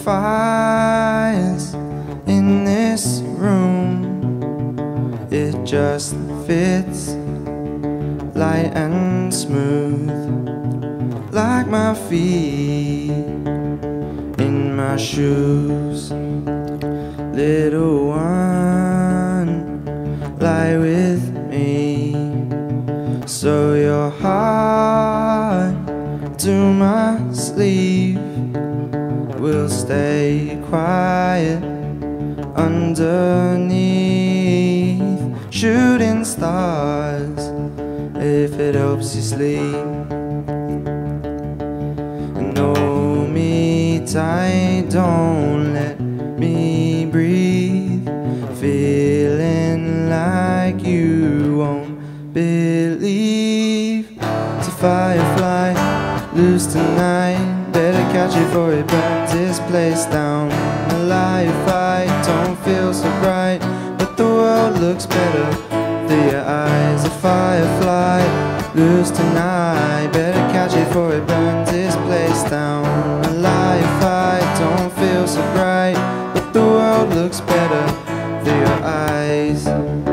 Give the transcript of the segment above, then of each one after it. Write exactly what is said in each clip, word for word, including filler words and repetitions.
fires in this room. It just fits light and smooth, like my feet in my shoes. Little one, lie with me, so your heart to my sleeve will stay quiet underneath shooting stars, if it helps you sleep. And hold me tight, don't let me breathe, feeling like you won't believe. It's a firefly, loose tonight, better catch it before it burns this place down. Alive, I don't feel so bright, but the world looks better through your eyes. A firefly, loose tonight, better catch it before it burns this place down. Alive, I don't feel so bright, but the world looks better through your eyes.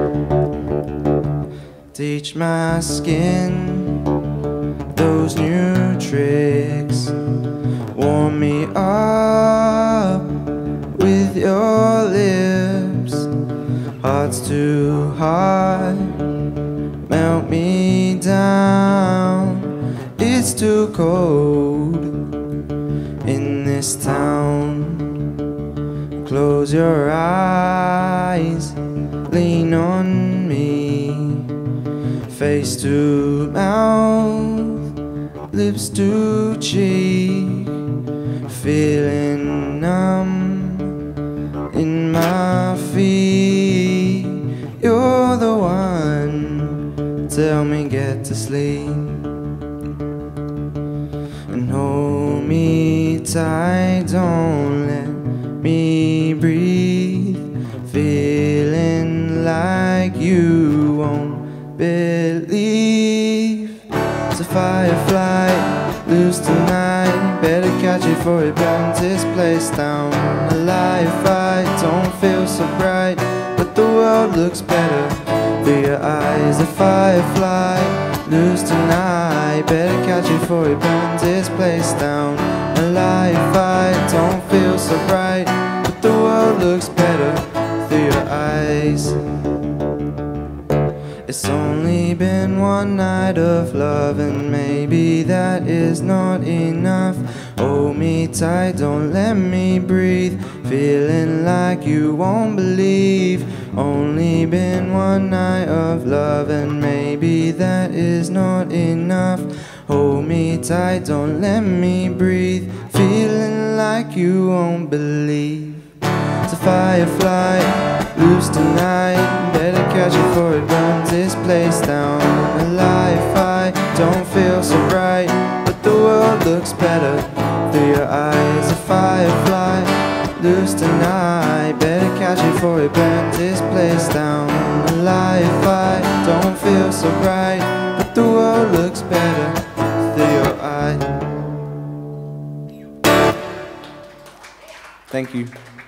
Teach my skin those new tricks, warm me up with your lips. Heart's too hard, melt me down. It's too cold in this town. Close your eyes, lean on me, face to mouth, lips to cheek, feeling numb in my feet. You're the one, tell me get to sleep, and hold me tight, don't let me breathe, feeling like you won't believe. It's a firefly, loose tonight, better catch it before it burns this place down. Alive, I don't feel so bright, but the world looks better through your eyes. A firefly, loose tonight, better catch it before it burns this place down. Alive, I don't feel so bright, but the world looks better through your eyes. It's only been one night of love, and maybe that is not enough. Hold me tight, don't let me breathe, feeling like you won't believe. Only been one night of love, and maybe that is not enough. Hold me tight, don't let me breathe, feeling like you won't believe. It's a firefly, loose tonight, better catch it before it burns this place down. Alive, I don't feel so bright, but the world looks better through your eyes. A firefly, loose tonight, better catch it before it burns this place down. Alive, I don't feel so bright, but the world looks better through your eyes. Thank you.